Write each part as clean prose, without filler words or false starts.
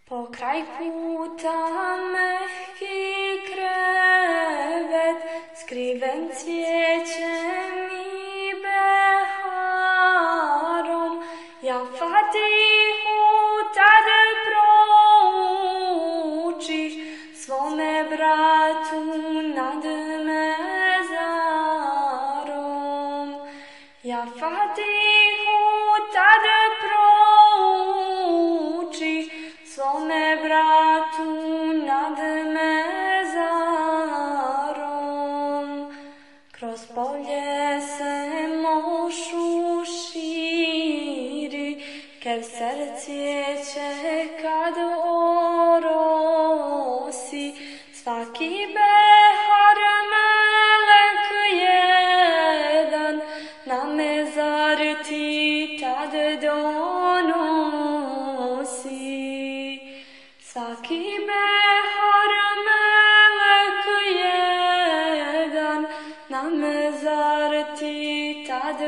Pokraj puta mehki krevet, skriven cvijećem i beharom. Ja Fatihu tad proučih, svome bratu nad mezarom. Ja Fatihu tad proučih, svome bratu nad mezarom. Kroz polje se mošu širi, Kevser cvijeće kad orosi, svaki behar melek jedan, na mezar ti tad donosi. Svaki behar melek jedan, na mezar ti tad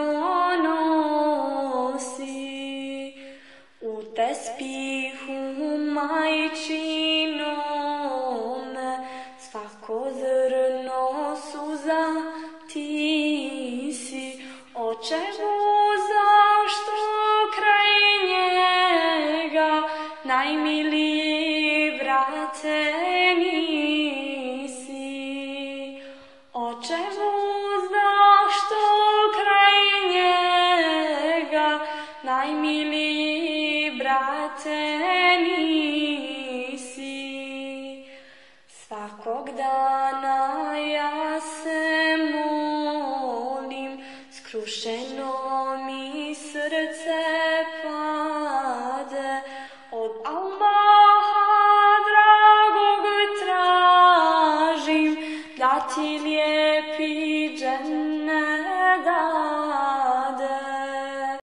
donosi. U tespihu majčinome, svako zrno suza ti si. Očevu, zašto kraj njega najmiliji brate nisi? Očevu, zašto kraj njega najmiliji brate nisi? Svakog dana ja se molim, skrušeno mi srce pade, od Allaha dragog tražim da ti